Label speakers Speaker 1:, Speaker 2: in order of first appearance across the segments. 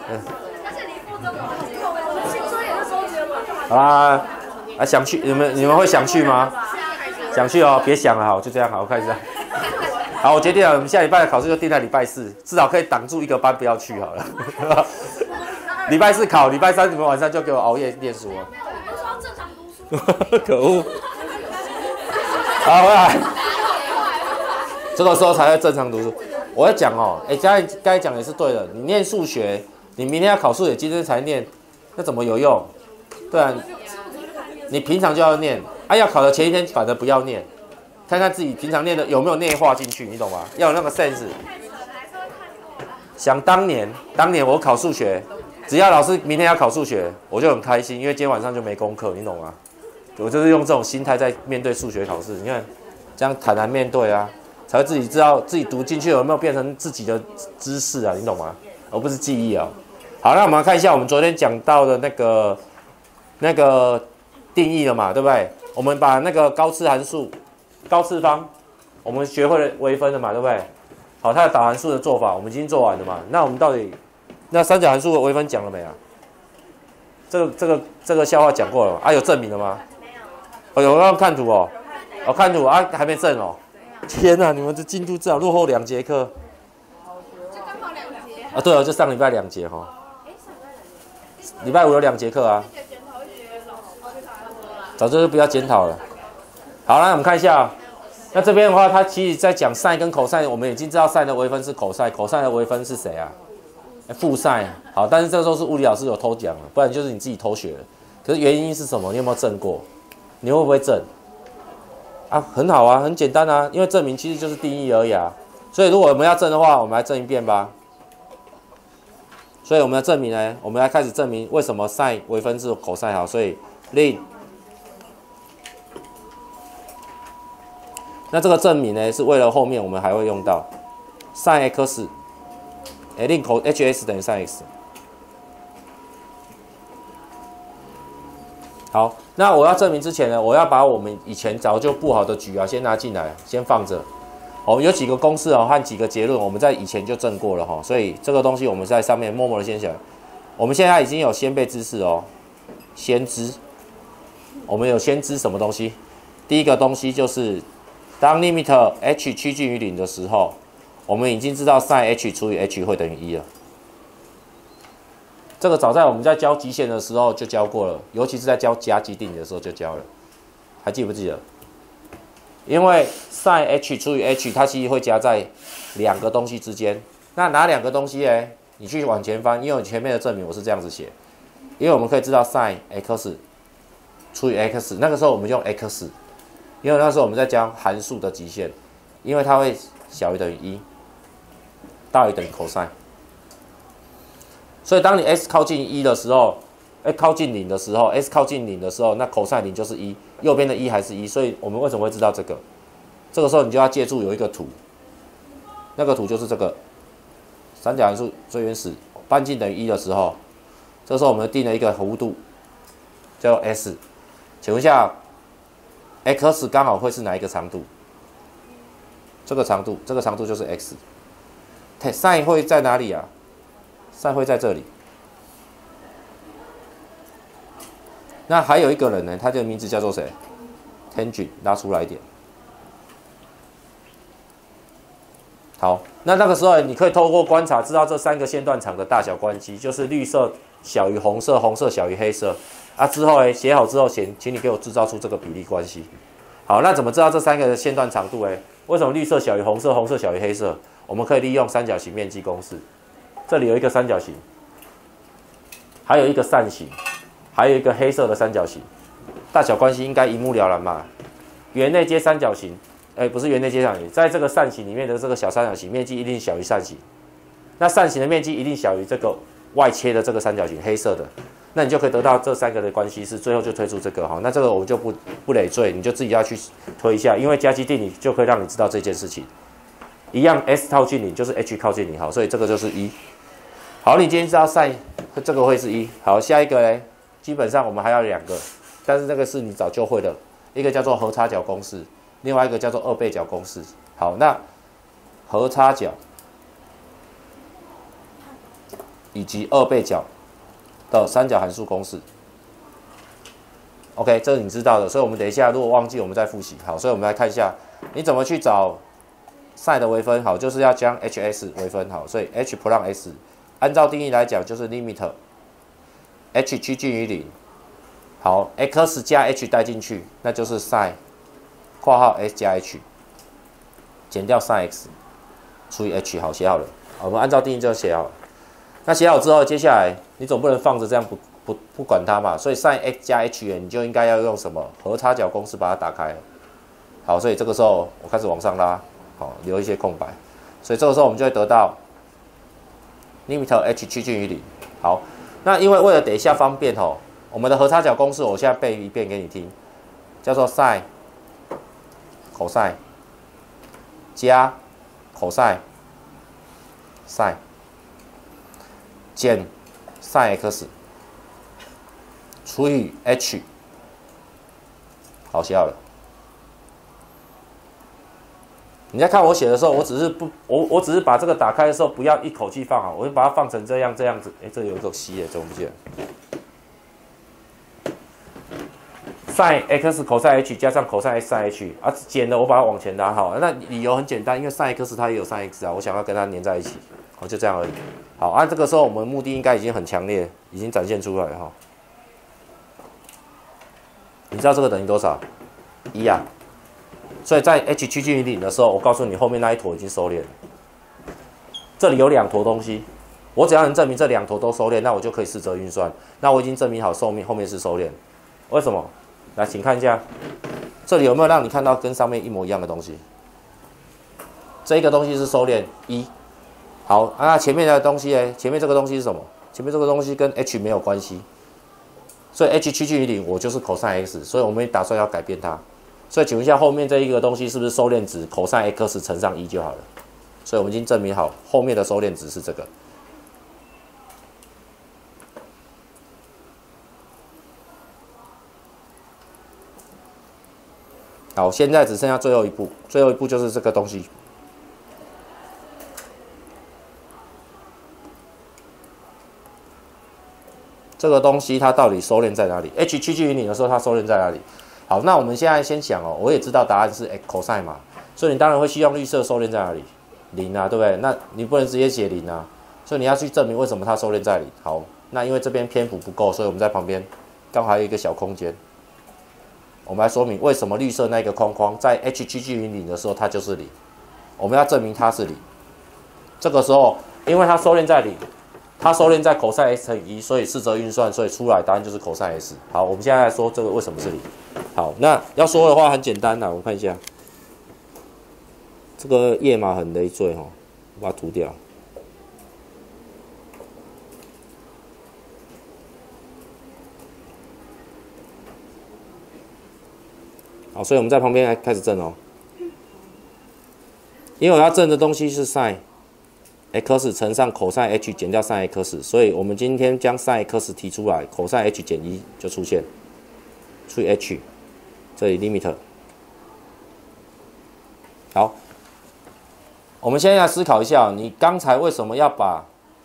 Speaker 1: 好啦，想去你们会想去吗？想去哦，别想了，好，就这样，好，开始。好，我决定了，我们下礼拜的考试就定在礼拜四，至少可以挡住一个班不要去好了。礼拜四考，礼拜三你们晚上就给我熬夜念书了。
Speaker 2: 我说要正常读书。
Speaker 1: 可恶！好，回来。这个时候才会正常读书。我要讲哦，刚才讲也是对的。你念数学，你明天要考数学，今天才念，那怎么有用？对啊，你平常就要念，要考的前一天反而不要念。看看自己平常念的有没有内化进去，你懂吗？要有那个 sense。想当年我考数学，只要老师明天要考数学，我就很开心，因为今天晚上就没功课，你懂吗？我就是用这种心态在面对数学考试。你看，这样坦然面对啊，才会自己知道自己读进去有没有变成自己的知识啊，你懂吗？而不是记忆啊。好，那我们来看一下我们昨天讲到的那个定义了嘛，对不对？我们把那个高次函数。高次方，我们学会了微分了嘛，对不对？好，它的导函数的做法我们已经做完了嘛。那我们到底那三角函数的微分讲了没啊？这个笑话讲过了啊？有证明了吗？没有。哦，有要看图哦。哦，看图啊，还没证哦。天哪，你们的进度至少落后2节课。
Speaker 2: 就刚好2节。
Speaker 1: 啊，对哦，就上礼拜2节哈。礼拜5有2节课啊。早就不要检讨了。好，那我们看一下，那这边的话，它其实在讲 sin 跟 cos， 我们已经知道 sin 的微分是 cos，cos 的微分是谁啊？负 sin。好，但是这都是物理老师有偷讲了，不然就是你自己偷学了。可是原因是什么？你有没有证过？你会不会证？啊，很好啊，很简单啊，因为证明其实就是定义而已啊。所以如果我们要证的话，我们来证一遍吧。所以我们要证明呢，我们来开始证明为什么 sin 微分是 cos 好，所以令。那这个证明呢，是为了后面我们还会用到 sin x， 令 hx 等于 sin x。好，那我要证明之前呢，我要把我们以前早就布好的局啊，先拿进来，先放着。有几个公式哦和几个结论，我们在以前就证过了哈，所以这个东西我们在上面默默的先写。我们现在已经有先辈知识哦，先知。我们有先知什么东西？第一个东西就是。当 limit h 趋近于0的时候，我们已经知道 sin h 除以 h 会等于1了。这个早在我们在教极限的时候就教过了，尤其是在教加基定理的时候就教了，还记不记得？因为 sin h 除以 h 它其实会夹在2个东西之间，那哪2个东西呢？你去往前翻，因为我前面的证明我是这样子写，因为我们可以知道 sin x 除以 x， 那个时候我们用 x。因为那时候我们在讲函数的极限，因为它会小于等于1，大于等于 cos。所以当你 s 靠近1的时候，靠近0的时候 ，s 靠近0的时候，那 cos 0就是1，右边的1还是1，所以我们为什么会知道这个？这个时候你就要借助有一个图，那个图就是这个三角函数最原始半径等于1的时候，这时候我们定了一个弧度，叫 s。请问一下。x 刚好会是哪一个长度？这个长度就是 x。sin 会在哪里啊 ？sin 会在这里。那还有一个人呢，他的名字叫做谁 ？tangent， 拉出来一点。好，那个时候你可以透过观察知道这3个线段长的大小关系，就是绿色小于红色，红色小于黑色。之后写好之后，请你给我制造出这个比例关系。好，那怎么知道这3个线段长度？为什么绿色小于红色，红色小于黑色？我们可以利用三角形面积公式。这里有一个三角形，还有一个扇形，还有一个黑色的三角形，大小关系应该一目了然嘛？圆内接三角形，不是圆内接三角形，在这个扇形里面的这个小三角形面积一定小于扇形，那扇形的面积一定小于这个外切的这个三角形，黑色的。那你就可以得到这3个的关系式，最后就推出这个哈。那这个我们就不累赘，你就自己要去推一下，因为加基定理就可以让你知道这件事情。一样 s 靠近0就是 h 靠近0，好，所以这个就是1。好，你今天知道 sin 这个会是1。好，下一个呢，基本上我们还要2个，但是这个是你早就会的，一个叫做和差角公式，另外一个叫做2倍角公式。好，那和差角。 以及2倍角的三角函数公式。OK， 这是你知道的，所以我们等一下如果忘记，我们再复习。好，所以我们来看一下你怎么去找 sin 的微分。好，就是要将 hs 微分。好，所以 h 不让 s， 按照定义来讲就是 limit h 趋近于0。好 ，x 加 h 带进去，那就是 sin 括号 s 加 h 减掉 sin x 除以 h。好，写好了。好，我们按照定义就写好了。那写好之后，接下来你总不能放着这样不管它嘛，所以 sin x 加 h 你就应该要用什么和差角公式把它打开。好，所以这个时候我开始往上拉，好，留一些空白，所以这个时候我们就会得到 limit h 趋近于0。好，那因为了等一下方便吼，我们的和差角公式我现在背一遍给你听，叫做 sin cos 加 cos sin 减 sin x 除以 h。 好，写好了。你在看我写的时候，我只是把这个打开的时候不要一口气放好，我就把它放成这样子。哎，这里有一个 c 耶，怎么不见？sin x cos h 加上 cos x sin h 啊，减了我把它往前拉好。那理由很简单，因为 sin x 它也有 sin x 啊，我想要跟它粘在一起，好，就这样而已。好，按这个时候我们目的应该已经很强烈，已经展现出来了哈。你知道这个等于多少？1啊。所以在 h 趋近于0的时候，我告诉你后面那一坨已经收敛了。这里有2坨东西，我只要能证明这2坨都收敛，那我就可以试着运算。那我已经证明好后面是收敛。为什么？来，请看一下，这里有没有让你看到跟上面一模一样的东西？这一个东西是收敛1。好，那前面的东西呢？前面这个东西是什么？前面这个东西跟 h 没有关系，所以 h 趋近于0，我就是 cos x， 所以我们打算要改变它。所以请问一下，后面这一个东西是不是收敛值 cos x 乘上1就好了？所以我们已经证明好后面的收敛值是这个。好，现在只剩下最后一步，最后一步就是这个东西。这个东西它到底收敛在哪里 ？h 趋近于0的时候，它收敛在哪里？好，那我们现在先想哦，我也知道答案是 cos 嘛，所以你当然会希望绿色收敛在哪里？0啊，对不对？那你不能直接写0啊，所以你要去证明为什么它收敛在0。好，那因为这边篇幅不够，所以我们在旁边刚好还有一个小空间，我们来说明为什么绿色那个框框在 h 趋近于0的时候它就是0，我们要证明它是0。这个时候，因为它收敛在0。它收敛在 cos x 乘以1，所以试着运算，所以出来答案就是 cos x。好，我们现在来说这个为什么是0。好，那要说的话很简单啦，我们看一下，这个页码很累赘哦，我把它涂掉。好，所以我们在旁边来开始证哦，因为我要证的东西是 sin x 乘上 cos h 减掉 sin x， 所以我们今天将 sin x 提出来 ，cos h 减1就出现，除以 h， 这里 limit。好，我们现在来思考一下，你刚才为什么要把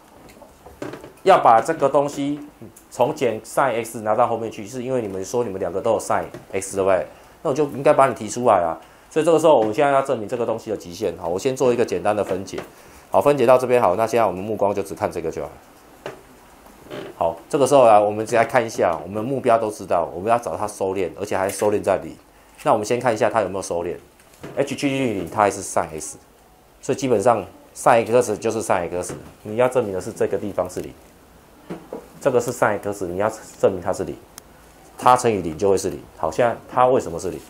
Speaker 1: 这个东西从减 sin x 拿到后面去？是因为你们说你们2个都有 sin x 对不对？那我就应该把你提出来啊。所以这个时候我们现在要证明这个东西的极限。好，我先做一个简单的分解。好，分解到这边好，那现在我们目光就只看这个就好。好，这个时候啊，我们再来看一下，我们目标都知道，我们要找它收敛，而且还收敛在0。那我们先看一下它有没有收敛 ，h 趋近于0，它还是 sin x， 所以基本上 sin x 就是 sin x， 你要证明的是这个地方是0，这个是 sin x， 你要证明它是0，它乘以0就会是0。好，现在它为什么是0？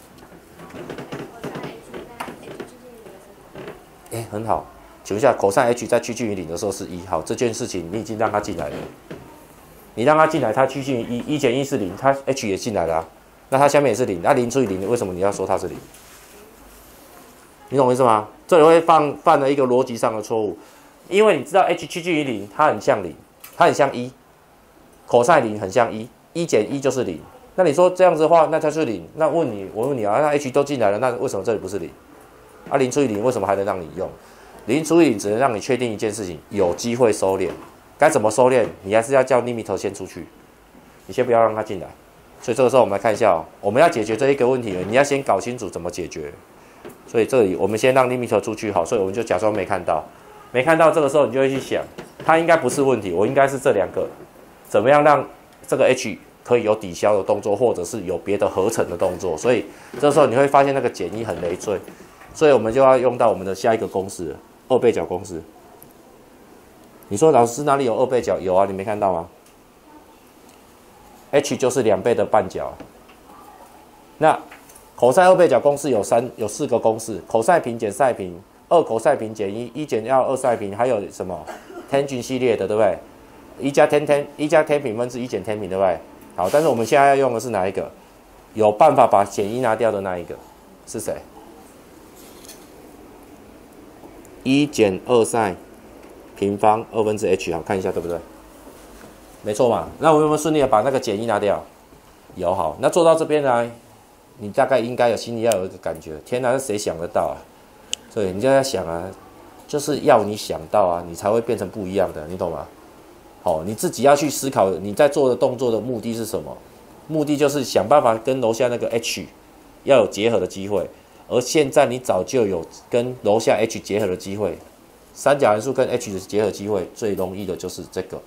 Speaker 1: 很好。请问一下 ，cos h 在趋近于0的时候是1。好，这件事情你已经让它进来了。你让它进来，它趋近于1，1减1是0，它 h 也进来了、啊，那它下面也是0，那0除以0，为什么你要说它是0？你懂我意思吗？这里会犯了一个逻辑上的错误，因为你知道 h 趋近于0，它很像0，它很像1 ，cos 0很像1，1减1就是0。那你说这样子的话，那它是0。那我问你啊，那 h 都进来了，那为什么这里不是0？啊，0除以0为什么还能让你用？0除以0只能让你确定一件事情，有机会收敛。 该怎么收敛，你还是要叫 limiter 先出去，你先不要让它进来。所以这个时候我们来看一下哦，我们要解决这一个问题，你要先搞清楚怎么解决。所以这里我们先让 limiter 出去好，所以我们就假装没看到，没看到。这个时候你就会去想，它应该不是问题，我应该是这两个，怎么样让这个 H 可以有抵消的动作，或者是有别的合成的动作。所以这时候你会发现那个减一很累赘，所以我们就要用到我们的下一个公式，二倍角公式。你说老师哪里有二倍角？有啊，你没看到吗 ？H 就是2倍的半角。那cos二倍角公式有4个公式，cos平减 sin平，2 cos平减1减2 sin平，还有什么 tangent 系列的，对不对？1加 tan 平分之1减 tan 平，对不对？好，但是我们现在要用的是哪一个？有办法把减1拿掉的那一个是谁？1减2 sin平方2分之 h， 好，看一下对不对？没错嘛。那我们有没有顺利的把那个减1拿掉？有，好。那做到这边来，你大概应该有心里要有一个感觉，天哪，是谁想得到啊？对，你就在想啊，就是要你想到啊，你才会变成不一样的，你懂吗？好，你自己要去思考你在做的动作的目的是什么？目的就是想办法跟楼下那个 h 要有结合的机会，而现在你早就有跟楼下 h 结合的机会。三角函数跟 h 的结合机会最容易的就是这个。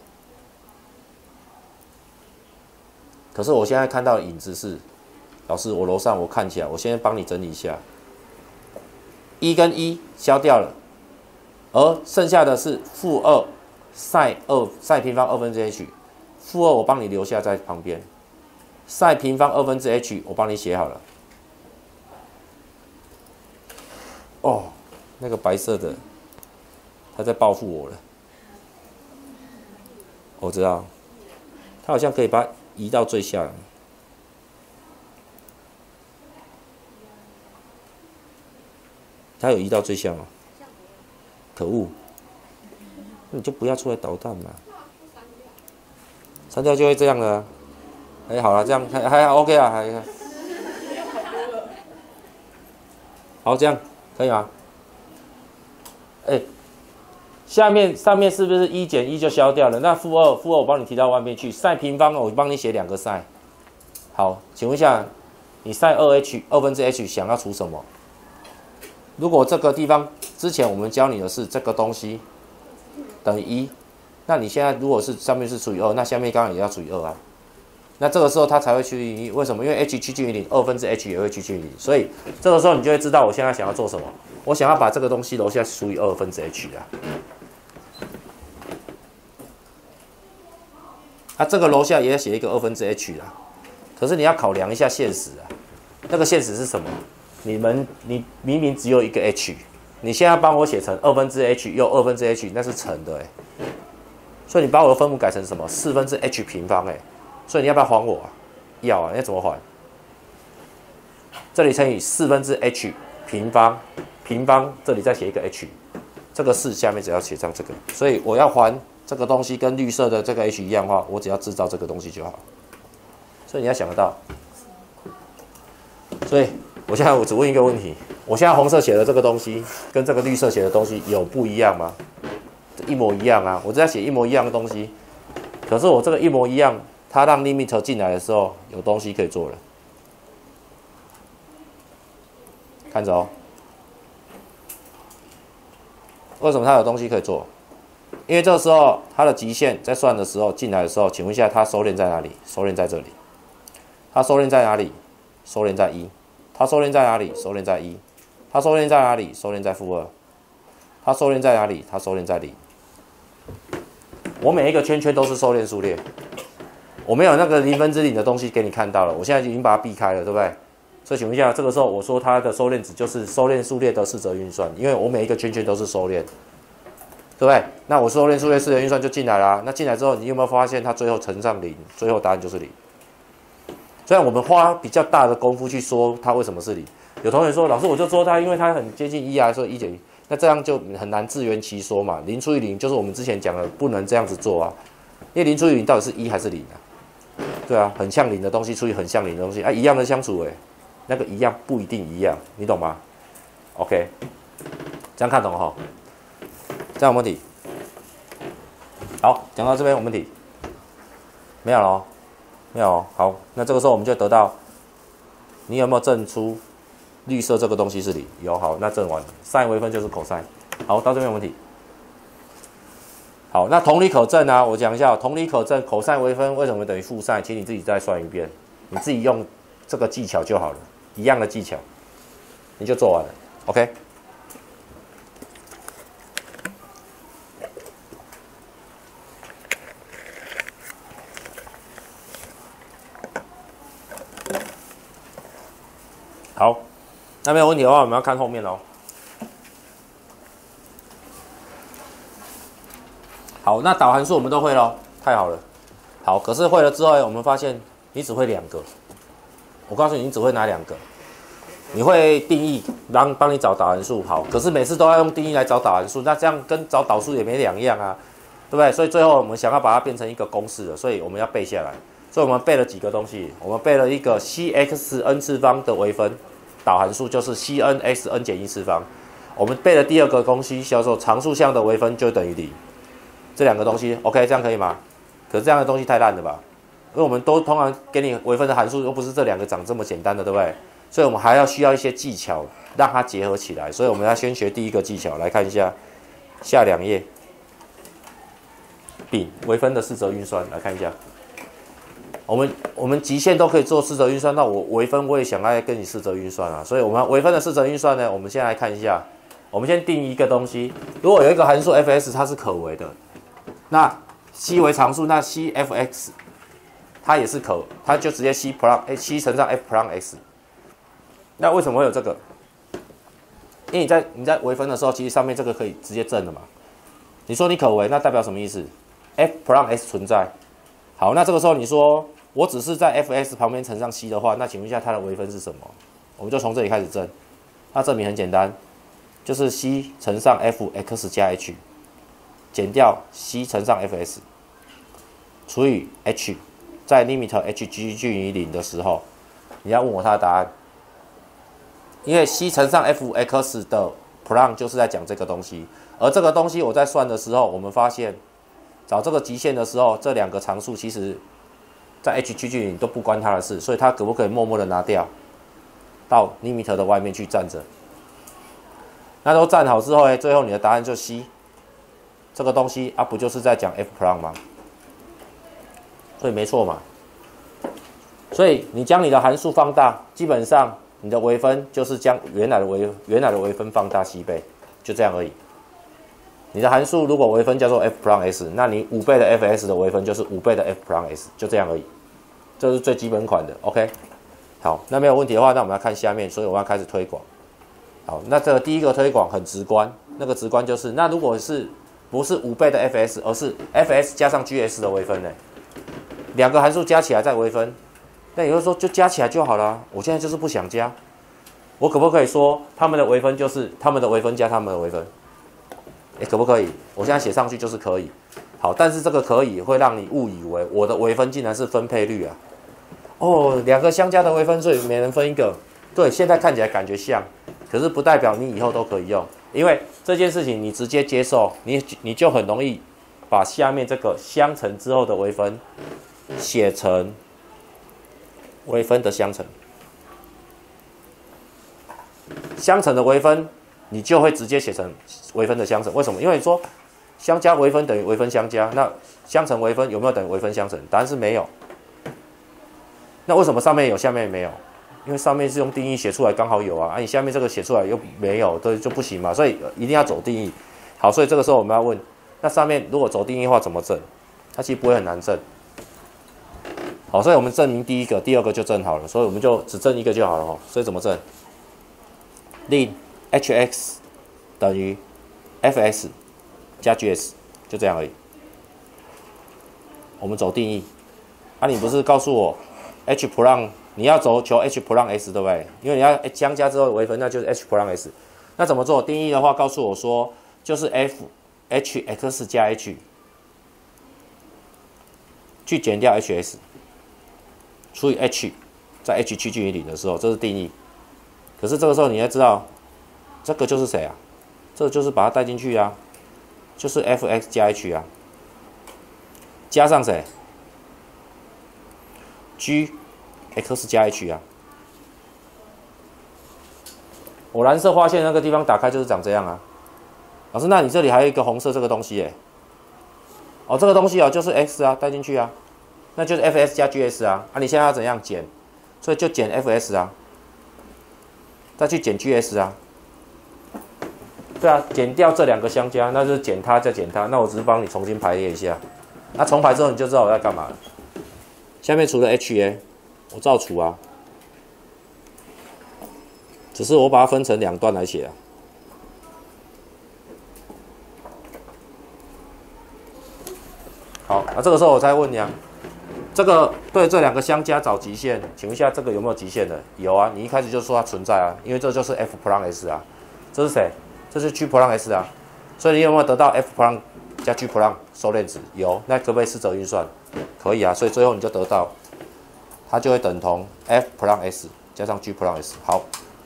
Speaker 1: 可是我现在看到的影子是，老师，我楼上我看起来，我现在帮你整理一下，1跟1消掉了，而剩下的是负2 sin 平方2分之 h， 负2我帮你留下在旁边 ，sin 平方2分之 h 我帮你写好了。哦，那个白色的。他在报复我了，我知道，他好像可以把它移到最下，他有移到最下吗？可恶，那你就不要出来捣蛋嘛，删掉就会这样了。哎，好了，这样还 OK 啊，还好，这样可以吗？哎。上面是不是1减1就消掉了？那负2我帮你提到外面去，sin 平方我帮你写2个 sin。好，请问一下，你 sin 2分之 h 想要除什么？如果这个地方之前我们教你的是这个东西等于1，那你现在如果是上面是除以2，那下面刚刚也要除以2啊。那这个时候它才会趋近于1，为什么？因为 h 趋近于0，2分之 h 也会趋近于0，所以这个时候你就会知道我现在想要做什么。我想要把这个东西楼下除以2分之 h 啊。这个楼下也要写一个2分之 h 啦，可是你要考量一下现实啊。那个现实是什么？你明明只有一个 h， 你现在帮我写成2分之 h 又2分之 h， 那是乘的所以你把我的分母改成什么？4分之 h 平方所以你要不要还我啊？要啊，你要怎么还？这里乘以4分之 h 平方，这里再写一个 h， 这个4下面只要写上这个，所以我要还。这个东西跟绿色的这个 h 一样的话，我只要制造这个东西就好。所以你要想得到。所以我只问一个问题：我现在红色写的这个东西跟这个绿色写的东西有不一样吗？一模一样啊！我只要写一模一样的东西，可是我这个一模一样，它让 limiter 进来的时候有东西可以做了。看着哦，为什么它有东西可以做？因为这个时候它的极限在算的时候进来的时候，请问一下它收敛在哪里？收敛在这里。它收敛在哪里？收敛在1。它收敛在哪里？收敛在1。它收敛在哪里？收敛在负2。它收敛在哪里？它收敛在0。我每一个圈圈都是收敛数列，我没有那个0分之0的东西给你看到了，我现在已经把它避开了，对不对？所以请问一下，这个时候我说它的收敛值就是收敛数列的四则运算，因为我每一个圈圈都是收敛。对不对？那我收敛数列4则运算就进来啦。那进来之后，你有没有发现它最后乘上0，最后答案就是0？虽然我们花比较大的功夫去说它为什么是0，有同学说老师我就说它，因为它很接近1啊，所以1减1，那这样就很难自圆其说嘛。0除以0就是我们之前讲的不能这样子做啊，因为0除以0到底是1还是0啊？对啊，很像0的东西除以很像0的东西一样的相处那个一样不一定一样，你懂吗 ？OK， 这样看懂哈？这样有问题？ 好，讲到这边有问题没有了哦，没有哦。好，那这个时候我们就得到，你有没有证出绿色这个东西是零？有，好，那证完了，sin 微分就是 cos。好，到这边有问题。好，那同理可证啊，我讲一下，同理可证，cos 微分为什么等于负 sin？请你自己再算一遍，你自己用这个技巧就好了，一样的技巧，你就做完了。OK。好，那没有问题的话，我们要看后面喽。好，那导函数我们都会咯，太好了。好，可是会了之后，我们发现你只会2个。我告诉你，你只会哪2个？你会定义，帮你找导函数，好。可是每次都要用定义来找导函数，那这样跟找导数也没两样啊，对不对？所以最后我们想要把它变成一个公式了，所以我们要背下来。所以我们背了几个东西，我们背了一个 cxn 次方的微分导函数，就是 cnxn 减1次方。我们背了第2个东西叫做常数项的微分就等于0。这2个东西 ，OK， 这样可以吗？可是这样的东西太烂了吧？因为我们都通常给你微分的函数，又不是这2个长这么简单的，对不对？所以我们还需要一些技巧让它结合起来。所以我们要先学第1个技巧，来看一下下2页，丙微分的四则运算，来看一下。我们极限都可以做四则运算，那我微分我也想来跟你四则运算啊。所以我们微分的四则运算呢，我们先来看一下。我们先定一个东西，如果有一个函数 f(x) 它是可微的，那 c 为常数，那 c(f(x) 它也是它就直接 c 乘上 f plus x。那为什么会有这个？因为你在微分的时候，其实上面这个可以直接正的嘛。你说你可微，那代表什么意思 ？f plus x 存在。好，那这个时候你说我只是在 f(x) 旁边乘上 c 的话，那请问一下它的微分是什么？我们就从这里开始证。那证明很简单。就是 c 乘上 f(x) 加 h 减掉 c 乘上 fs 除以 h， 在 limit h 趋近于0的时候，你要问我它的答案。因为 c 乘上 f(x) 的 plan 就是在讲这个东西，而这个东西我在算的时候，我们发现找这个极限的时候，这2个常数其实在 h 趋近于0都不关它的事，所以它可不可以默默的拿掉到 limit 的外面去站着？那都站好之后，最后你的答案就 C 这个东西啊，不就是在讲 f prime 吗？所以没错嘛。所以你将你的函数放大，基本上你的微分就是将原来的微分放大7倍，就这样而已。你的函数如果微分叫做 f prime s， 那你5倍的 fs 的微分就是5倍的 f prime s， 就这样而已。这是最基本款的 ，OK。好，那没有问题的话，那我们要看下面，所以我们要开始推广。好，那这个第1个推广很直观，那个直观就是，那如果不是5倍的 fs， 而是 fs 加上 gs 的微分呢？2个函数加起来再微分，那也就是说就加起来就好了。我现在就是不想加，我可不可以说他们的微分就是他们的微分加他们的微分？可不可以？我现在写上去就是可以。好，但是这个可以会让你误以为我的微分竟然是分配率啊。哦，2个相加的微分，所以每人分1个。对，现在看起来感觉像。可是不代表你以后都可以用，因为这件事情你直接接受，你就很容易把下面这个相乘之后的微分写成微分的相乘，相乘的微分你就会直接写成微分的相乘。为什么？因为你说相加微分等于微分相加，那相乘微分有没有等于微分相乘？答案是没有。那为什么上面有下面没有？因为上面是用定义写出来刚好有啊，你下面这个写出来又没有，对，就不行嘛，所以一定要走定义。好，所以这个时候我们要问，那上面如果走定义的话怎么证？它其实不会很难证。好，所以我们证明第1个、第2个就证好了，所以我们就只证1个就好了哈。所以怎么证？令 hx 等于 fx 加 gs， 就这样而已。我们走定义。啊，你不是告诉我 h plus 你要求 h plus s 对不对？因为你要相加之后微分，那就是 h plus s。那怎么做？定义的话，告诉我说就是 hx 加 h 去减掉 hs 除以 h， 在 h 趋近于0的时候，这是定义。可是这个时候你要知道，这个就是谁啊？这个就是把它带进去啊，就是 fx 加 h 啊。 加上谁 ？G X 加 H 啊。我蓝色画线那个地方打开就是长这样啊。老师，那你这里还有一个红色这个东西耶？哦，这个东西哦就是 X 啊，带进去啊，那就是 Fs 加 Gs 啊。啊，你现在要怎样减？所以就减 Fs 啊，再去减 Gs 啊。对啊，减掉这两个相加，那就是减它再减它。那我只是帮你重新排列一下。那重排之后你就知道我在干嘛了。下面除了 HA， 我照除啊，只是我把它分成两段来写啊。好，那这个时候我再问你啊，这个对这两个相加找极限，请问一下这个有没有极限的？有啊，你一开始就说它存在啊，因为这就是 F plus S 啊，这是谁？这是 G plus S 啊，所以你有没有得到 F plus 加 G plus 收敛值？有，那可不可以四则运算？可以啊，所以最后你就得到，它就会等同 F plus S 加上 G plus S。好，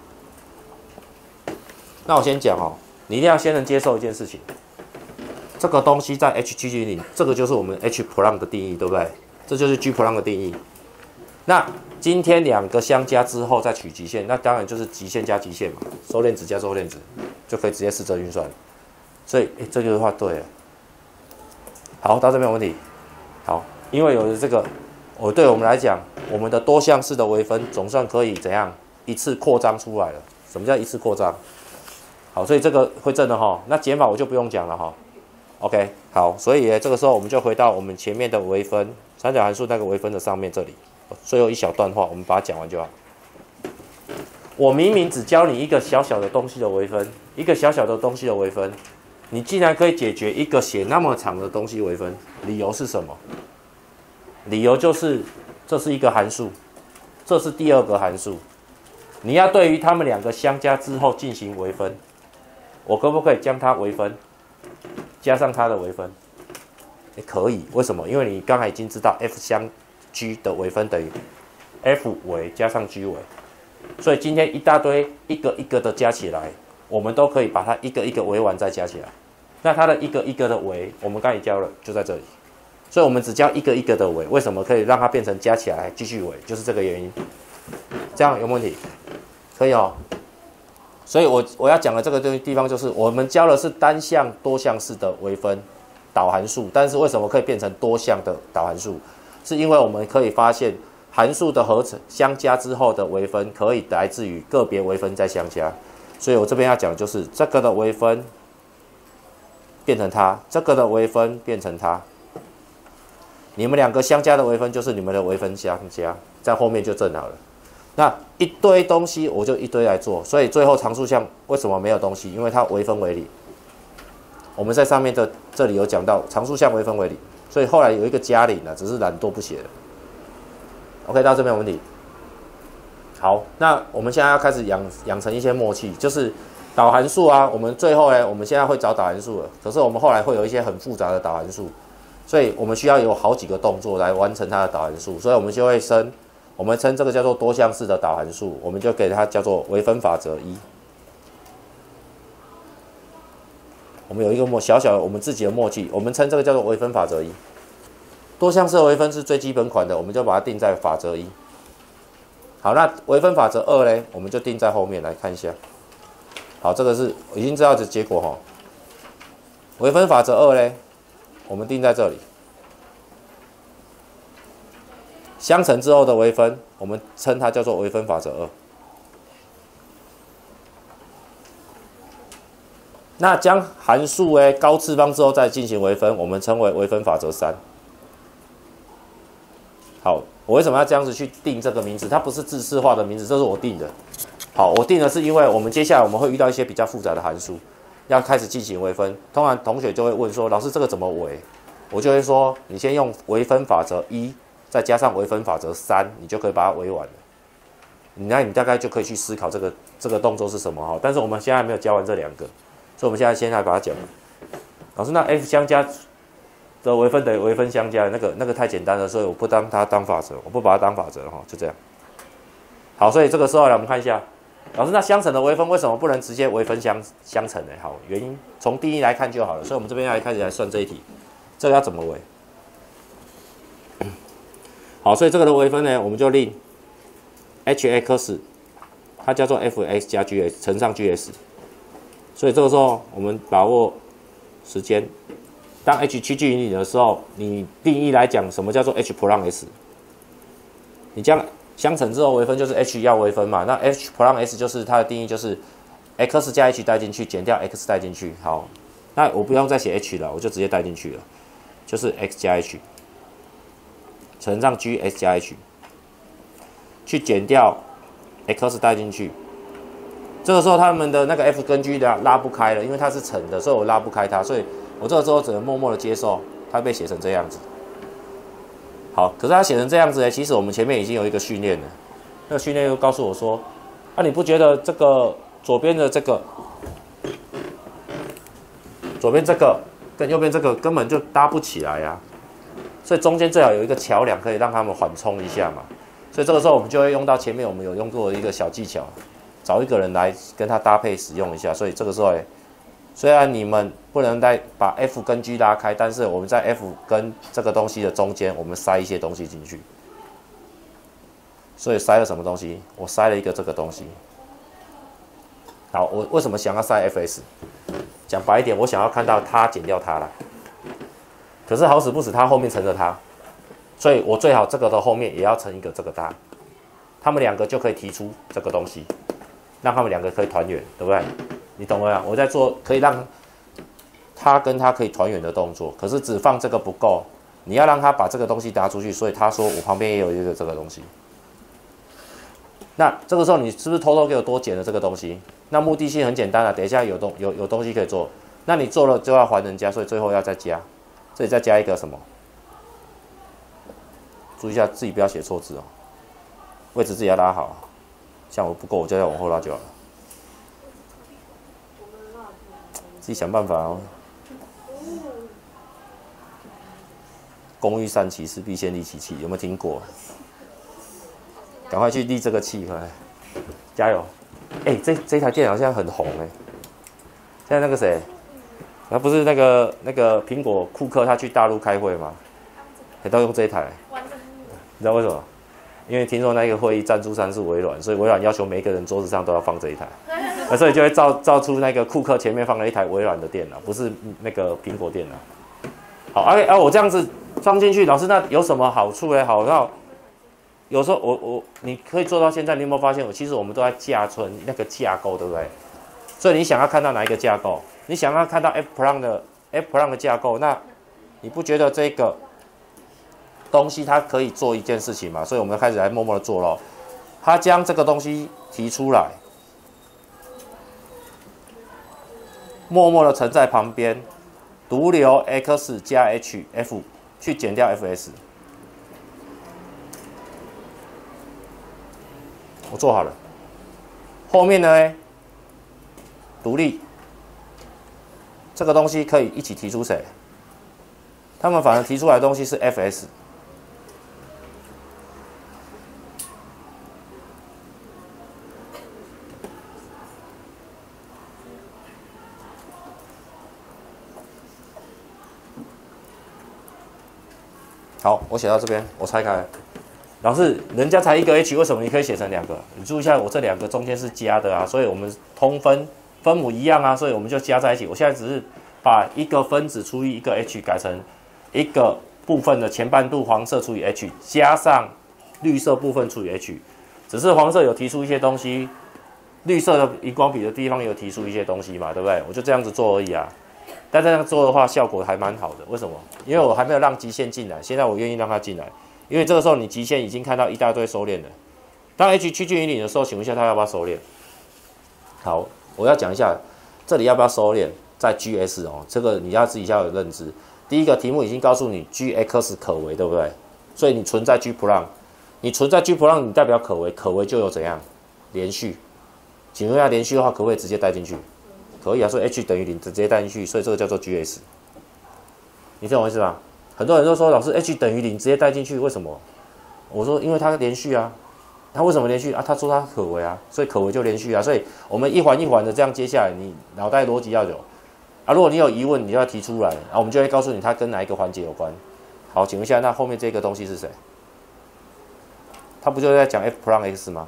Speaker 1: 那我先讲哦，你一定要先能接受一件事情，这个东西在 H700，这个就是我们 H plus 的定义，对不对？这就是 G plus 的定义。那今天两个相加之后再取极限，那当然就是极限加极限嘛，收敛值加收敛值，就可以直接四则运算。所以，这句话对了。好，到这边有问题。好，因为有了这个，对我们来讲，我们的多项式的微分总算可以怎样一次扩张出来了？什么叫一次扩张？好，所以这个会正的哈。那解法我就不用讲了哈。OK， 好，所以这个时候我们就回到我们前面的微分三角函数那个微分的上面这里，最后一小段话我们把它讲完就好。我明明只教你一个小小的东西的微分，一个小小的东西的微分，你竟然可以解决一个写那么长的东西微分，理由是什么？理由就是这是一个函数，这是第二个函数，你要对于它们两个相加之后进行微分，我可不可以将它微分？加上它的微分，可以，为什么？因为你刚才已经知道 F 相 G 的微分等于 F 微加上 G 微，所以今天一大堆一个一个的加起来，我们都可以把它一个一个微完再加起来。那它的一个一个的微，我们刚才教了，就在这里，所以我们只教一个一个的微，为什么可以让它变成加起来继续微？就是这个原因。这样有没有问题？可以哦。所以我要讲的这个地方就是，我们教的是单项多项式的微分导函数，但是为什么可以变成多项的导函数？是因为我们可以发现函数的合成相加之后的微分可以来自于个别微分再相加，所以我这边要讲的就是这个的微分变成它，这个的微分变成它，你们两个相加的微分就是你们的微分相加，在后面就正好了。那一堆东西我就一堆来做，所以最后常数项为什么没有东西？因为它微分为零。我们在上面的这里有讲到常数项微分为零，所以后来有一个加零了，只是懒惰不写了。OK， 到这边有问题。好，那我们现在要开始养成一些默契，就是导函数啊。我们最后呢，我们现在会找导函数了，可是我们后来会有一些很复杂的导函数，所以我们需要有好几个动作来完成它的导函数，所以我们就会我们称这个叫做多项式的导函数，我们就给它叫做微分法则一。我们有一个小小的我们自己的默契，我们称这个叫做微分法则一。多项式的微分是最基本款的，我们就把它定在法则一。好，那微分法则二呢，我们就定在后面来看一下。好，这个是已经知道的结果哈。微分法则二呢，我们定在这里。相乘之后的微分，我们称它叫做微分法则二。那将函数高次方之后再进行微分，我们称为微分法则三。好，我为什么要这样子去定这个名字？它不是自式化的名字，这是我定的。好，我定的是因为我们接下来我们会遇到一些比较复杂的函数，要开始进行微分。通常同学就会问说，老师这个怎么微？我就会说，你先用微分法则一。再加上微分法则三，你就可以把它微完了。那你大概就可以去思考这个动作是什么哈。但是我们现在还没有教完这两个，所以我们现在先来把它讲。老师，那 F 相加的微分等于微分相加，那个太简单了，所以我不当它当法则，我不把它当法则哈，就这样。好，所以这个时候来我们看一下，老师，那相乘的微分为什么不能直接微分相乘呢？好，原因从定义来看就好了。所以我们这边要开始来算这一题，这个要怎么微？ 好，所以这个的微分呢，我们就令 hx 它叫做 fx 加 gs 乘上 gs。所以这个时候我们把握时间，当 h 趋近于0的时候，你定义来讲，什么叫做 h prime s？ 你将相乘之后微分就是 h 要微分嘛，那 h prime s 就是它的定义就是 x 加 h 带进去，减掉 x 带进去。好，那我不用再写 h 了，我就直接带进去了，就是 x 加 h 乘上 g s 加 h， 去减掉 x 带进去。这个时候他们的那个 f 跟 g 的拉不开了，因为它是乘的，所以我拉不开它，所以我这个时候只能默默的接受它被写成这样子。好，可是它写成这样子呢，其实我们前面已经有一个训练了，那个训练又告诉我说，你不觉得这个左边的这个，左边这个跟右边这个根本就搭不起来呀？所以中间最好有一个桥梁可以让他们缓冲一下嘛。所以这个时候我们就会用到前面我们有用过的一个小技巧，找一个人来跟他搭配使用一下。所以这个时候，虽然你们不能再把 F 跟 G 拉开，但是我们在 F 跟这个东西的中间，我们塞一些东西进去。所以塞了什么东西？我塞了一个这个东西。好，我为什么想要塞 Fs？ 讲白一点，我想要看到它减掉它来。可是好死不死，它后面乘着它，所以我最好这个的后面也要乘一个这个它，他们两个就可以提出这个东西，让他们两个可以团圆，对不对？你懂了呀？我在做可以让他跟他可以团圆的动作，可是只放这个不够，你要让他把这个东西拿出去，所以他说我旁边也有一个这个东西。那这个时候你是不是偷偷给我多减了这个东西？那目的性很简单啊，等一下有东西可以做，那你做了就要还人家，所以最后要再加，这里再加一个什么？注意一下自己不要写错字哦，位置自己要拉好，像我不够我就要往后拉就好了，自己想办法哦。工欲善其事，必先利其器，有没有听过？赶快去利这个气，快加油！这台电脑现在很红现在那个谁，他不是那个苹果库克他去大陆开会吗？都用这一台，你知道为什么？因为听说那个会议赞助商是微软，所以微软要求每一个人桌子上都要放这一台，所以就会造出那个库克前面放了一台微软的电脑，不是那个苹果电脑。好，我这样子放进去，老师那有什么好处呢？好，那有时候你可以做到现在，你有没有发现其实我们都在架存那个架构，对不对？所以你想要看到哪一个架构？你想要看到 F prime 的架构，那你不觉得这个东西它可以做一件事情嘛？所以我们开始来默默的做咯。它将这个东西提出来，默默的乘在旁边，独留 x 加 f 去减掉 fs。我做好了，后面呢，独立这个东西可以一起提出谁？他们反而提出来的东西是 fs。好，我写到这边，我拆开了。老师，人家才一个 h， 为什么你可以写成两个？你注意一下，我这两个中间是加的啊，所以我们通分母一样啊，所以我们就加在一起。我现在只是把一个分子除以一个 h 改成一个部分的前半度黄色除以 h， 加上绿色部分除以 h， 只是黄色有提出一些东西，绿色的荧光笔的地方有提出一些东西嘛，对不对？我就这样子做而已啊。但这样做的话，效果还蛮好的。为什么？因为我还没有让极限进来，现在我愿意让它进来。因为这个时候你极限已经看到一大堆收敛了，当 h 趋近于0的时候，请问一下它要不要收敛？好，我要讲一下这里要不要收敛，在 GS 哦，这个你要自己要有认知。第一个题目已经告诉你 GX 可为，对不对？所以你存在 G prime， 你存在 G prime， 你代表可为，可为就有怎样连续？请问一下连续的话，可不可以直接带进去？可以啊，所以 h 等于0直接带进去，所以这个叫做 GS。你懂我意思吗？很多人都说老师 h 等于0直接带进去，为什么？我说因为它连续啊，它为什么连续啊？他说它可为啊，所以可为就连续啊，所以我们一环一环的这样接下来，你脑袋逻辑要有啊。如果你有疑问，你就要提出来，然后我们就会告诉你它跟哪一个环节有关。 好，请问一下，那后面这个东西是谁？他不就在讲 f prime x 吗？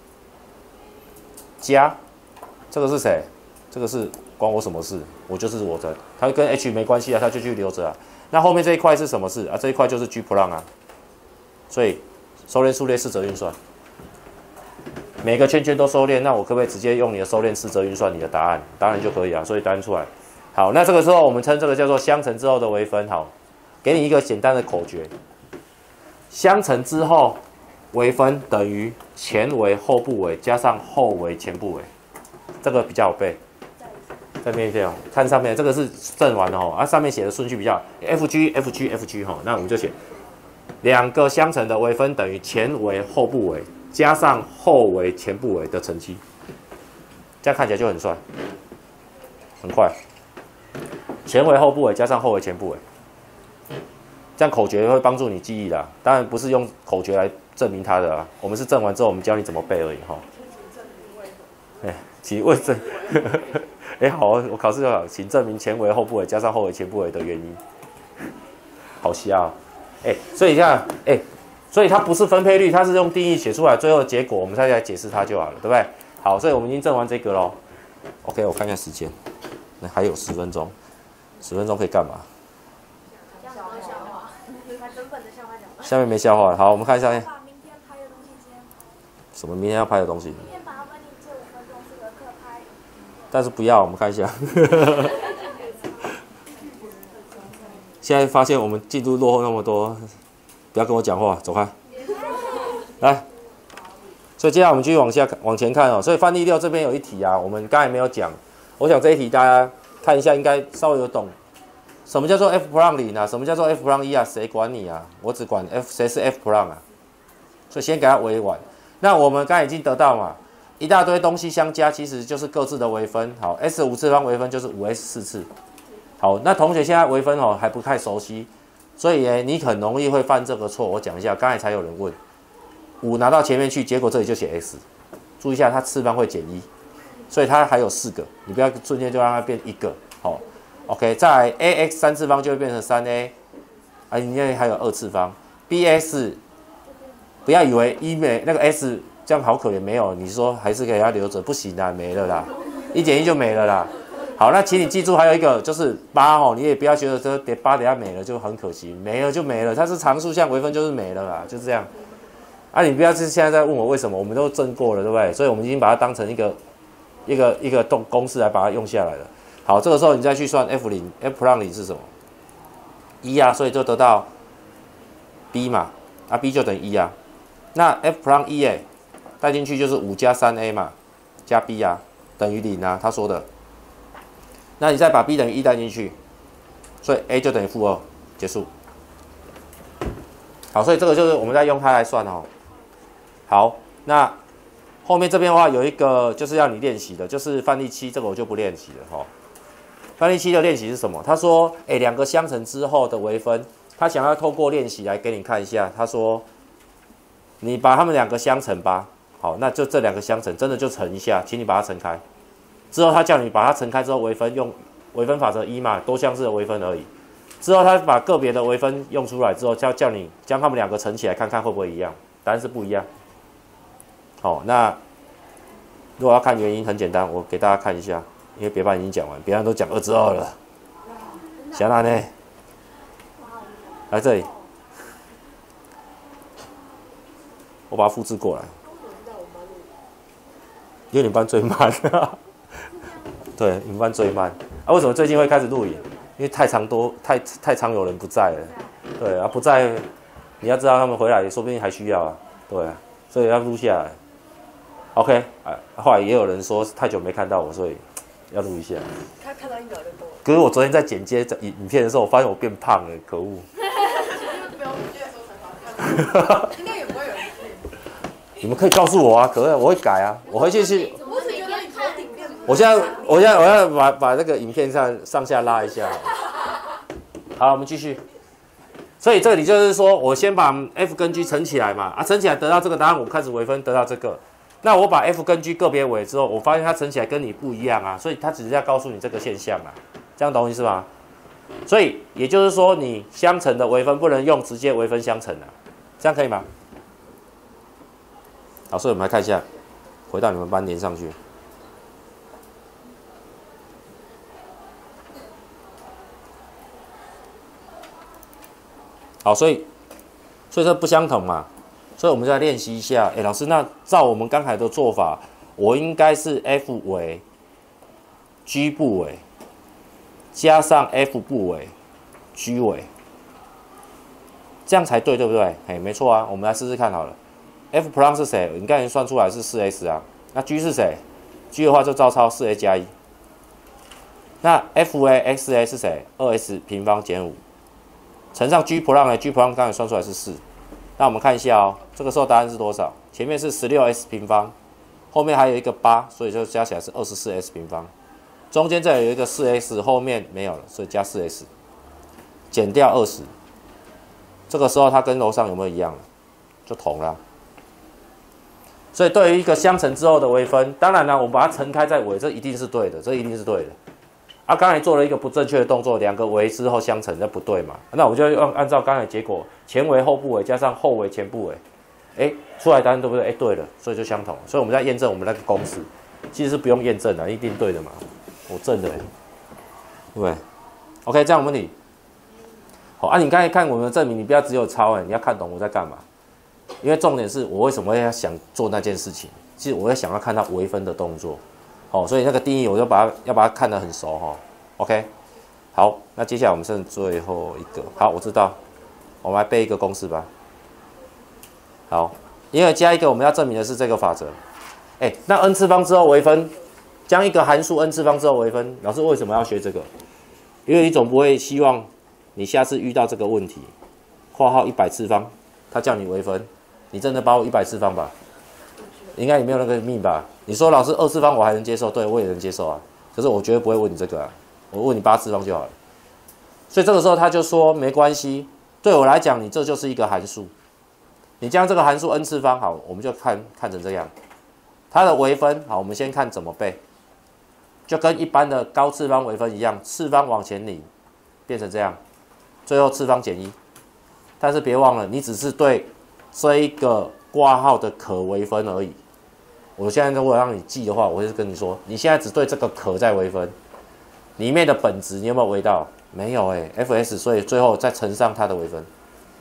Speaker 1: 加，这个是谁？这个是关我什么事？我就是我的，它跟 h 没关系啊，它就去留着啊。那后面这一块是什么事啊？这一块就是 g prime 啊。所以收敛数列四则运算，每个圈圈都收敛，那我可不可以直接用你的收敛四则运算你的答案？当然就可以啊。所以答案出来。好，那这个时候我们称这个叫做相乘之后的微分。好，给你一个简单的口诀：相乘之后微分等于前微后部微加上后微前部微，这个比较好背。再念一遍哦，看上面这个是正完的哦，啊上面写的顺序比较 FG 哈，那我们就写两个相乘的微分等于前微后部微加上后微前部微的乘积，这样看起来就很帅，很快。前微后部微加上后微前部微，这样口诀会帮助你记忆的，当然不是用口诀来证明它的啊，我们是证完之后我们教你怎么背而已哈。其为证，好，我考试就好，请证明前微后部微加上后微前部微的原因。好瞎啊！所以你看，所以它不是分配率，它是用定义写出来，最后的结果我们再来解释它就好了，对不对？好，所以我们已经证完这个咯。OK， 我看一下时间，那还有10分钟，10分钟可以干嘛？下面没笑话，好，我们看一下。什么明天要拍的东西？但是不要，我们看一下。现在发现我们进度落后那么多，不要跟我讲话，走开。来，所以接下来我们继续往前看哦。所以范例6这边有一题啊，我们刚才没有讲，我想这一题大家看一下，应该稍微有懂。什么叫做 f prime 0啊？什么叫做 f prime 1啊？谁管你啊？我只管 f 谁是 f prime 啊？所以先给它委婉。那我们刚才已经得到嘛，一大堆东西相加，其实就是各自的微分。好 ，s 5次方微分就是5s 4次。好，那同学现在微分还不太熟悉，所以你很容易会犯这个错。我讲一下，刚才才有人问，5拿到前面去，结果这里就写 s， 注意一下它次方会减1，所以它还有4个，你不要瞬间就让它变1个。好 ，OK， 再来 ax 3次方就会变成3a， 你那里还有2次方 ，bs。不要以为那个 s 这样好可怜，没有，你说还是给它留着，不行啦，没了啦，1减1就没了啦。好，那请你记住还有一个就是8你也不要觉得这8等下没了就很可惜，没了就没了，它是常数项微分就是没了啦，就是这样。你不要是现在在问我为什么，我们都证过了，对不对？所以我们已经把它当成一个公式来把它用下来了。好，这个时候你再去算 f prime 0是什么？1啊，所以就得到 b 嘛，b 就等于1啊。那 f prime 1带进去就是5加 3a 嘛，加 b 啊，等于0啊，他说的。那你再把 b 等于1带进去，所以 a 就等于-2，结束。好，所以这个就是我们再用它来算哦。好，那后面这边的话有一个就是要你练习的，就是范例7，这个我就不练习了哈。范例7的练习是什么？他说，两个相乘之后的微分，他想要透过练习来给你看一下。他说，你把它们两个相乘吧。好，那就这两个相乘，真的就乘一下，请你把它乘开。之后他叫你把它乘开之后微分，用微分法则1嘛，多项式的微分而已。之后他把个别的微分用出来之后，叫你将它们两个乘起来，看看会不会一样。答案是不一样。好，那如果要看原因，很简单，我给大家看一下，因为别班已经讲完，别班都讲2之2了。小兰呢？来这里，我把它复制过来，因为你们班最慢。对，你们班最慢。为什么最近会开始录影？因为太常有人不在了。对啊，不在，你要知道他们回来，说不定还需要啊。对啊，所以要录下来。OK， 后来也有人说太久没看到我，所以要录一下。
Speaker 2: 他看到1秒就多了。
Speaker 1: 可是我昨天在剪接影片的时候，我发现我变胖了，可恶。
Speaker 2: 不要接的时候才发现，应该也不会有人去。
Speaker 1: 你们可以告诉我啊，可以，我会改啊，我回去去。
Speaker 2: 我只觉得你头顶变。
Speaker 1: 我要把那个影片上下拉一下。好，我们继续。所以这里就是说我先把 f 跟 g 乘起来嘛，乘起来得到这个答案，我开始微分得到这个。那我把 f 跟 g 个别微之后，我发现它乘起来跟你不一样啊，所以它只是要告诉你这个现象啊，这样懂我意思吗？ 所以也就是说，你相乘的微分不能用直接微分相乘啊，这样可以吗？好，所以我们来看一下，回到你们班连上去。好，所以这不相同嘛，所以我们再练习一下。老师，那照我们刚才的做法，我应该是 F 尾 G 部尾加上 F 部尾 G 尾，这样才对，对不对？没错啊。我们来试试看好了。F prime 是谁？你刚才算出来是 4s 啊。那 G 是谁 ？G 的话就照抄 4a 加1。那 F(a) xa 是谁？2s 平方减5乘上 G prime 呢 ？G prime 刚才算出来是4。那我们看一下哦，这个时候答案是多少？前面是 16s 平方，后面还有一个8，所以就加起来是 24s 平方。中间这里有一个 4s， 后面没有了，所以加 4s， 减掉20。这个时候它跟楼上有没有一样？就同了。所以对于一个相乘之后的微分，当然了，我们把它乘开在尾，这一定是对的，这一定是对的。啊，刚才做了一个不正确的动作，两个微之后相乘，那不对嘛？那我就按照刚才结果，前微后部微加上后微前部微，出来答案对不对？对了，所以就相同。所以我们在验证我们那个公式，其实是不用验证的，一定对的嘛。我正的，对不对 ？OK， 这样有问题。好啊，你刚才看我们的证明，你不要只有抄你要看懂我在干嘛。因为重点是我为什么要想做那件事情，其实我要想要看到微分的动作，所以那个定义我就把它看得很熟OK， 好，那接下来我们剩最后一个，好，我知道，我们来背一个公式吧。好，因为加一个我们要证明的是这个法则，那 n 次方之后微分，将一个函数 n 次方之后微分，老师为什么要学这个？因为你总不会希望你下次遇到这个问题，括号100次方，他叫你微分。你真的把我100次方吧？应该你没有那个命吧？你说老师2次方我还能接受，对我也能接受啊。可是我绝对不会问你这个啊，我问你8次方就好了。所以这个时候他就说没关系，对我来讲，你这就是一个函数。你将这个函数 n 次方好，我们就看成这样。它的微分好，我们先看怎么背，就跟一般的高次方微分一样，次方往前领，变成这样，最后次方减1。但是别忘了，你只是对这一个挂号的可微分而已。我现在如果让你记的话，我会跟你说，你现在只对这个可在微分，里面的本质你有没有微到？没有fs， 所以最后再乘上它的微分。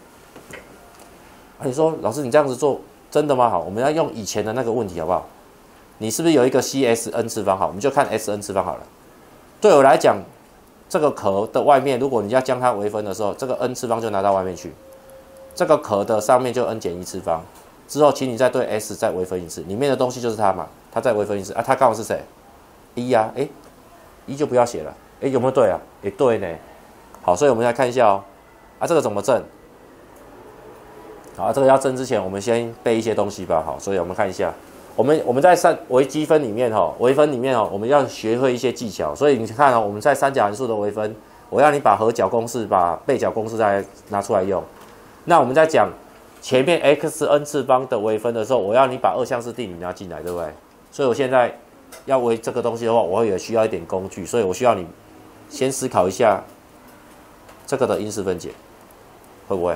Speaker 1: 你说老师你这样子做真的吗？好，我们要用以前的那个问题好不好？你是不是有一个 cs(n 次方？好，我们就看 s(n 次方好了。对我来讲，这个壳的外面，如果你要将它微分的时候，这个 n 次方就拿到外面去。这个壳的上面就 n 减1次方，之后请你再对 s 再微分一次，里面的东西就是它嘛，它再微分一次啊，它刚好是谁？1啊，1就不要写了，有没有对啊？对呢。好，所以我们来看一下这个怎么证？好，这个要证之前，我们先背一些东西吧。好，所以我们看一下，我们在微积分里面微分里面我们要学会一些技巧。所以你看我们在三角函数的微分，我要你把合角公式、把背角公式再拿出来用。那我们在讲前面 xn 次方的微分的时候，我要你把二项式定理拿进来，对不对？所以我现在要微这个东西的话，我也需要一点工具，所以我需要你先思考一下这个的因式分解，会不会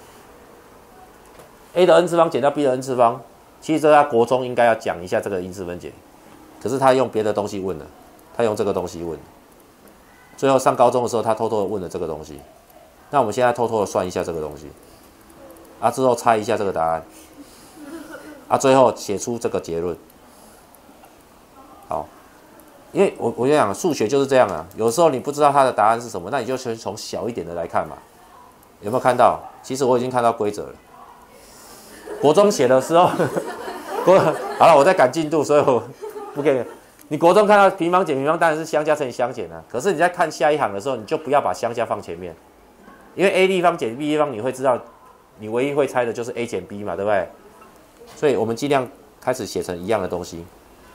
Speaker 1: ？a 的 n 次方减掉 b 的 n 次方，其实这在国中应该要讲一下这个因式分解，可是他用别的东西问了，他用这个东西问，最后上高中的时候他偷偷的问了这个东西，那我们现在偷偷的算一下这个东西。之后猜一下这个答案，最后写出这个结论。好，因为我跟你讲，数学就是这样啊，有时候你不知道它的答案是什么，那你就先从小一点的来看嘛。有没有看到？其实我已经看到规则了。国中写的时候，好了，我在赶进度，所以我不给你。你国中看到平方减平方，当然是相加乘以相减啊。可是你在看下一行的时候，你就不要把相加放前面，因为 a 立方减 b 立方，你会知道。你唯一会猜的就是 a 减 b 嘛，对不对？所以我们尽量开始写成一样的东西。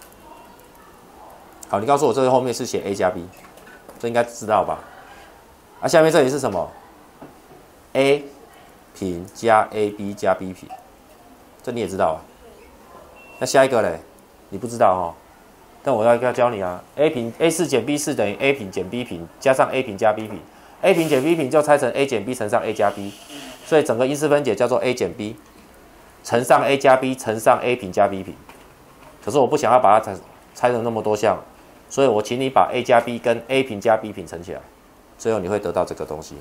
Speaker 1: 好，你告诉我这个后面是写 a 加 b， 这应该知道吧？下面这里是什么 ？a 平加 ab 加 b 平，这你也知道啊。那下一个嘞，你不知道但我要教你啊。a 4减 b 4等于 a 平减 b 平加上 a 平加 b 平。 ，A 平减 B 平就拆成 A 减 B 乘上 A 加 B， 所以整个因式分解叫做 A 减 B 乘上 A 加 B 乘上 A 平加 B 平。可是我不想要把它拆成那么多项，所以我请你把 A 加 B 跟 A 平加 B 平乘起来，最后你会得到这个东西。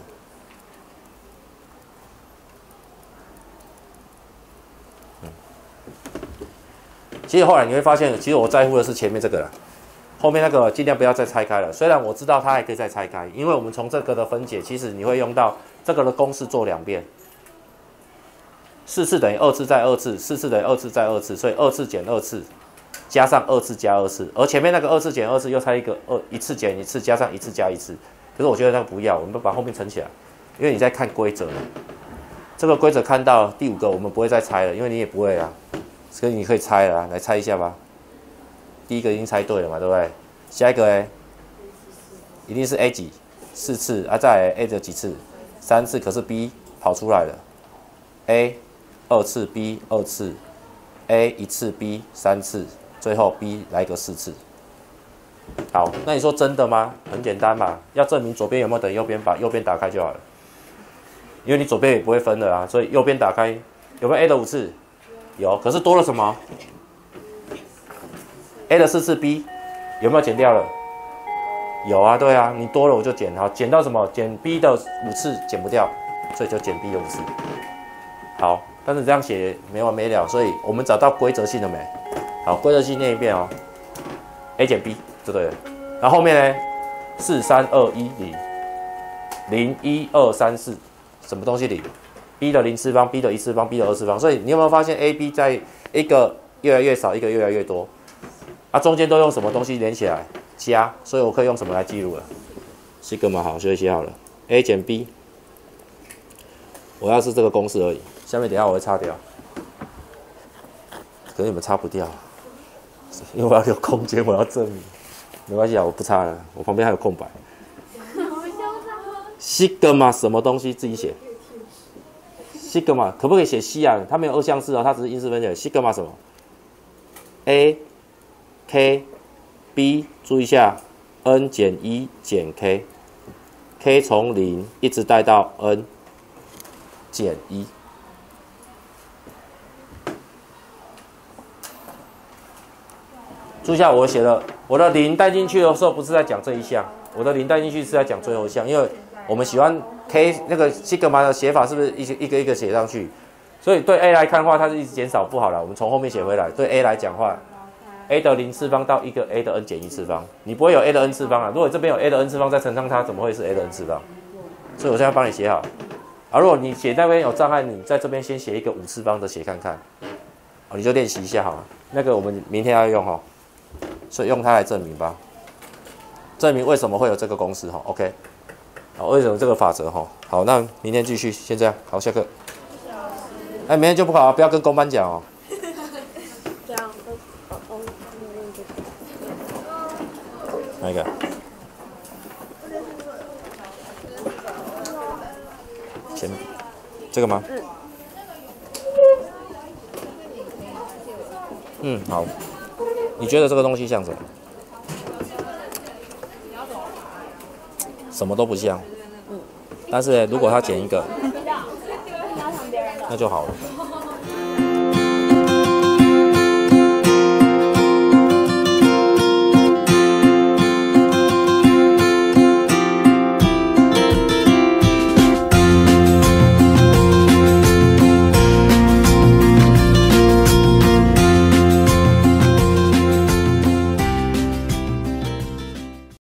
Speaker 1: 其实后来你会发现，其实我在乎的是前面这个啦，后面那个尽量不要再拆开了。虽然我知道它还可以再拆开，因为我们从这个的分解，其实你会用到这个的公式做2遍，4次等于2次再2次，4次等于2次再2次，所以2次减2次加上2次加2次，而前面那个2次减2次又拆一个1次减1次加上1次加1次。可是我觉得那个不要，我们把后面乘起来，因为你在看规则，这个规则看到第5个我们不会再拆了，因为你也不会啊。所以你可以猜了，来猜一下吧。第一个已经猜对了嘛，对不对？下一个呢，一定是 A 几4次啊，再来 A 的几次3次，可是 B 跑出来了 ，A 2次 ，B 2次 ，A 1次 ，B 3次，最后 B 来个4次。好，那你说真的吗？很简单嘛，要证明左边有没有等于右边，把右边打开就好了。因为你左边也不会分的啊，所以右边打开有没有 A 的5次？有，可是多了什么 ？A 的4次 ，B 有没有减掉了？有啊，对啊，你多了我就减，好，减到什么？减 B 的5次减不掉，所以就减 B 的5次。好，但是这样写没完没了，所以我们找到规则性了没？好，规则性念一遍哦 ，A 减 B 就对了。然后后面呢？4、3、2、1、0，0、1、2、3、4，什么东西0？ B 的0次方 ，B 的1次方 ，B 的2次方，所以你有没有发现 A、B 在一个越来越少，一个越来越多？啊，中间都用什么东西连起来？加，所以我可以用什么来记录了？西格玛好，就写好了 ，A 减 B， 我要是这个公式而已，下面等一下我会擦掉，可能你们擦不掉，因为我要有空间，我要证明，没关系啊，我不擦了，我旁边还有空白。西格玛什么东西自己写？西格玛可不可以写西啊？它没有2项式哦，它只是因式分解。西格玛什么 ？A K B 注意一下 ，n 减1减 K，K 从0一直带到 n 减1。注意一下，我写了我的0带进去的时候，不是在讲这一项，我的0带进去是在讲最后一项，因为我们喜欢 K 那个西格玛的写法是不是一个一个写上去？所以对 A 来看的话，它是一直减少不好了。我们从后面写回来，对 A 来讲话 ，A 的0次方到一个 A 的 n 减1次方，你不会有 A 的 n 次方啊。如果这边有 A 的 n 次方再乘上它，怎么会是 A 的 n 次方？所以我现在帮你写好。啊，如果你写那边有障碍，你在这边先写一个5次方的写看看，你就练习一下好了。那个我们明天要用哈，所以用它来证明吧，证明为什么会有这个公式哈。OK。好，为什么这个法则哈？好，那明天继续，先这样。好，下课。哎，明天就不考啊，不要跟公班讲哦。
Speaker 3: 这样，
Speaker 1: 哪一个？前这个吗？好。你觉得这个东西像什么？什么都不像。但是如果他减一个，那就好了。